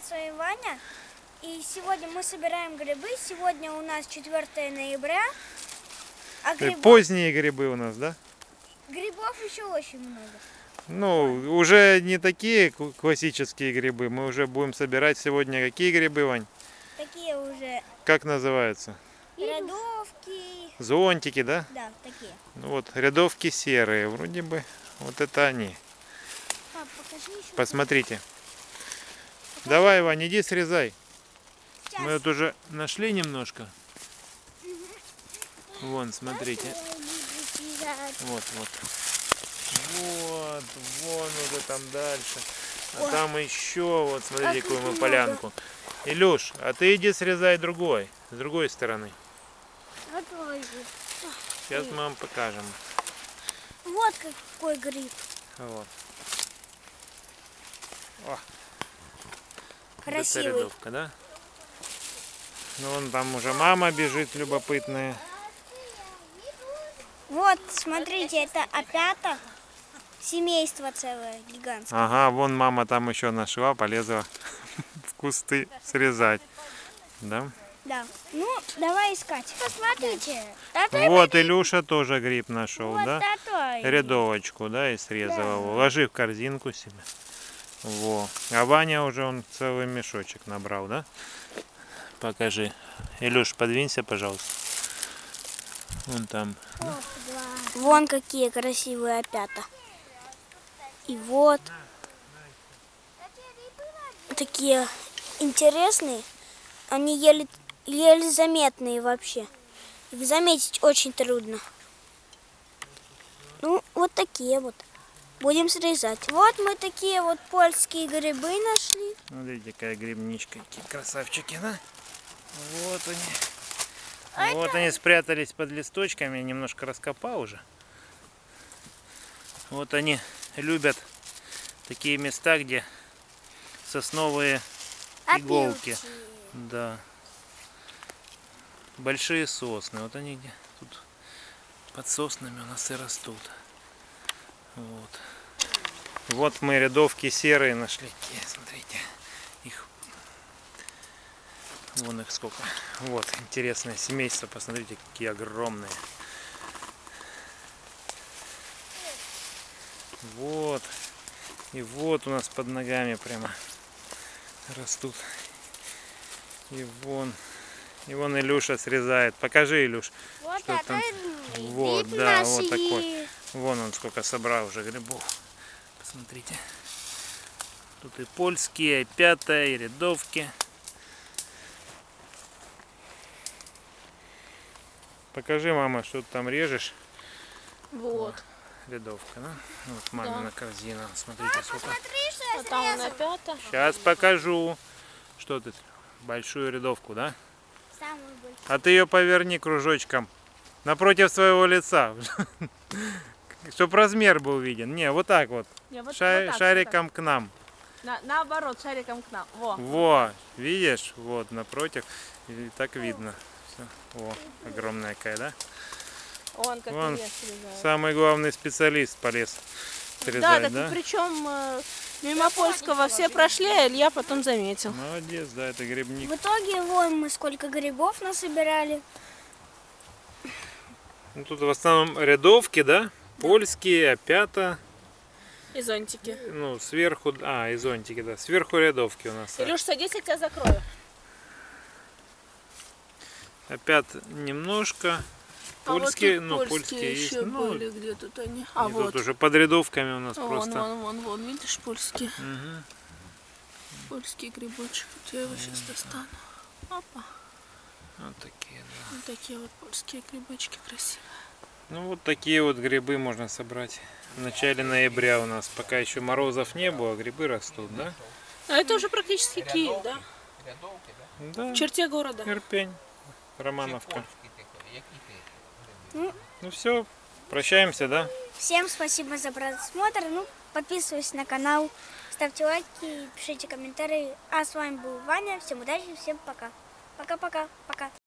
привет, с вами Ваня. И сегодня мы собираем грибы. Сегодня у нас 4 ноября. А Поздние грибы у нас, да? Грибов еще очень много. Ну, уже не такие классические грибы. Мы уже будем собирать сегодня какие грибы, Вань? Такие уже Как называются? рядовки. Зонтики, да? Да, такие. Ну вот, рядовки серые. Вроде бы вот это они. Пап, покажи еще. Посмотрите. Давай, Вань, иди срезай. Сейчас. Мы вот уже нашли немножко. Вон, смотрите. Вот, вот. Вот, вон уже там дальше. А там еще, вот, смотрите, какую мы полянку. Илюш, а ты иди срезай другой, с другой стороны. Сейчас мы вам покажем. Вот какой гриб. Вот. О, Красивый. это рядовка, да? Ну, вон там уже мама бежит любопытная. Вот, смотрите, это опята. Семейство целое, гигантское. Ага, вон мама там еще нашла, полезла в кусты срезать. Да? Да. Ну, давай искать. Посмотрите. Вот Илюша тоже гриб нашел, Вот да? такой. Рядовочку, да, и срезал его. Ложи в корзинку себе. Во. А Ваня уже он целый мешочек набрал, да? Покажи. Илюш, подвинься, пожалуйста. Вон там. Вон какие красивые опята. И вот такие интересные. Они еле заметные вообще. Их заметить очень трудно. Ну, вот такие вот. Будем срезать. Вот мы такие вот польские грибы нашли. Смотрите, какая грибничка. Какие красавчики, да? Вот они. Вот они спрятались под листочками. Я немножко раскопал уже. Вот они любят такие места, где сосновые иголки. Да. Большие сосны. Вот они где тут под соснами у нас и растут. Вот. Вот мы рядовки серые нашли. Смотрите. Их. Вон их сколько. Вот интересное семейство. Посмотрите, какие огромные. Вот. И вот у нас под ногами прямо растут. И вон Илюша срезает. Покажи, Илюш. Вот что это там. Вот, да, вот такой. Вон он сколько собрал уже грибов. Посмотрите. Тут и польские, и опята, и рядовки. Покажи, мама, что ты там режешь. Вот. Рядовка, да? Вот мамина корзина. Смотрите, сколько. А там на пята. Сейчас покажу. Что ты? Большую рядовку, да? самый большой. А ты ее поверни кружочком напротив своего лица. Чтоб размер был виден. Не, вот так вот. Не, вот Шариком к нам. Наоборот, шариком к нам. Во. Во, видишь? Вот, напротив. И так видно. Все. О, огромная какая, да? Он как Вон вес срезает. самый главный специалист полез Да, срезать, так да? причем мимо польского все прошли, а Илья потом заметил. Молодец, да, это грибник. В итоге, вон мы сколько грибов насобирали. Ну, тут в основном рядовки, да? Польские, опята. И зонтики. Ну, сверху, и зонтики, да. Сверху рядовки у нас. Илюш, садись, я тебя закрою. Опят немножко. Польские, польские есть. еще были, где тут они. А И вот. тут уже под рядовками у нас Вон, просто. вон, видишь, польские. Угу. Польский грибочек. Вот я его сейчас достану. Опа. Вот такие, да. Вот такие вот польские грибочки красивые. Ну, вот такие вот грибы можно собрать в начале ноября у нас. Пока еще морозов не было, грибы растут, да? А это уже практически Киев, да? Да. В черте города. Ирпень, Романовка. Ну все, прощаемся, да? Всем спасибо за просмотр. Ну, подписывайтесь на канал, ставьте лайки, пишите комментарии. А с вами был Ваня. Всем удачи, всем пока. Пока-пока. Пока.